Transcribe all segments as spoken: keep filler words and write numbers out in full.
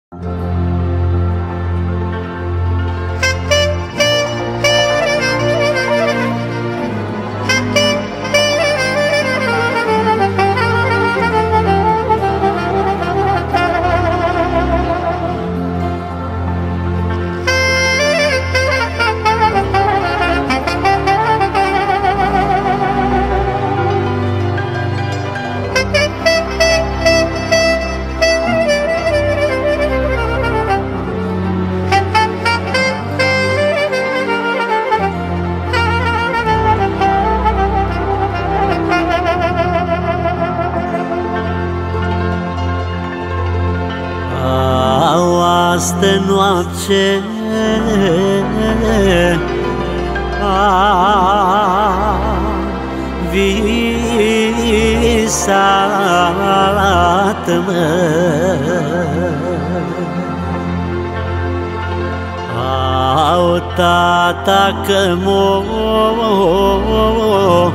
Astă noapte am visat-mă, au tata că m-o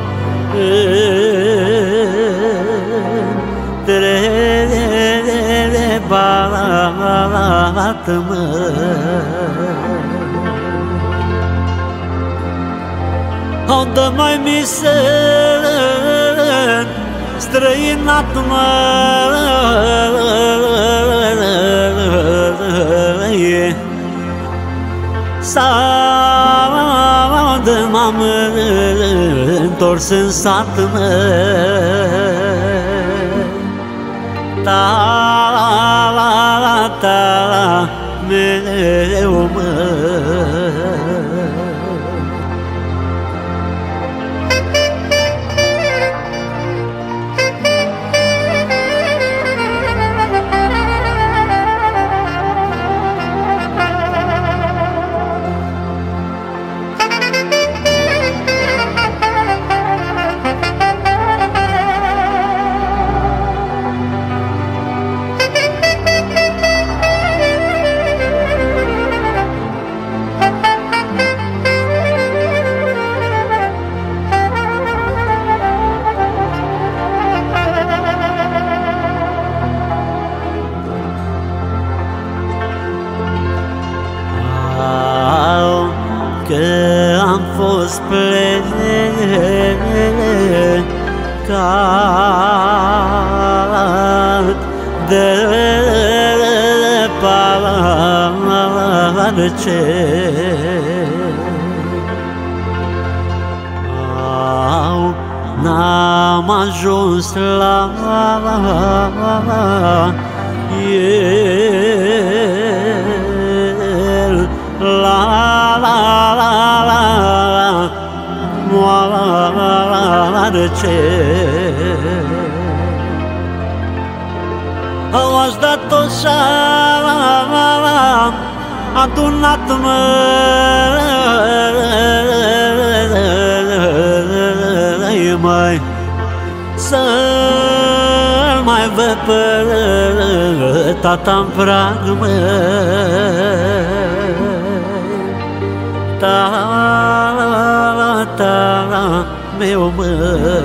întrebat-mă. Au dă mai mi se străinat-mă, sau de m-am întors în sat, mă, tata meu, mă. Că am fost plecat de parce, n-am ajuns la el, la la la la moarece. Aș da tot și-am adunat, mă, mai să-l mai văd pe tata-n prag, mă, tata meu, mă.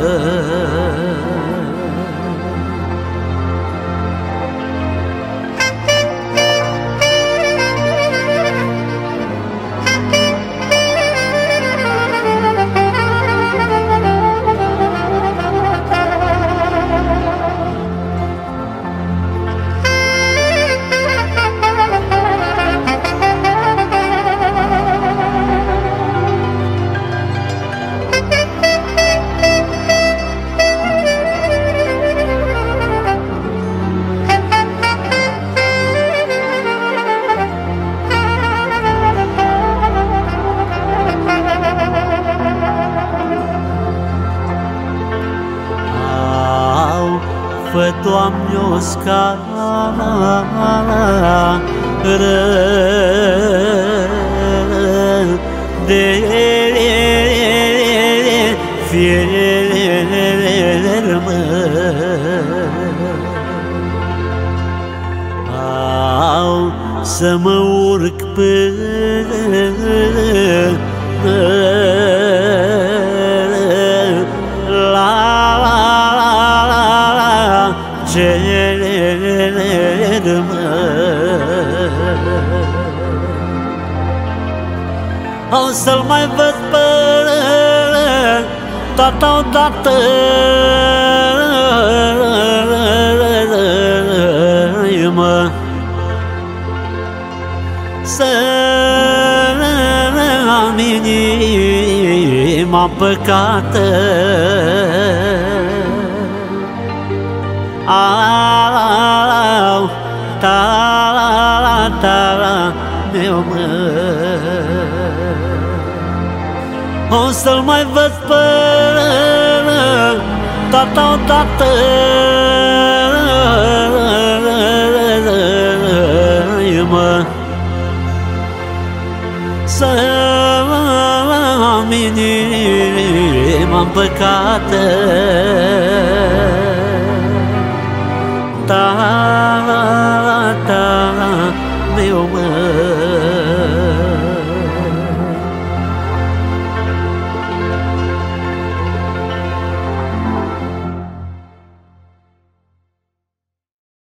Fă, Doamne, o scară de fier, mă, au să mă urc până cer, mă. o să-l mai văd pe tata odată, mă, să am inima păcată. Au, ta, ta, meu, mă, o să-l mai văd pe tata odată, mă, să am inima păcată. Ta, ta, meu, mă.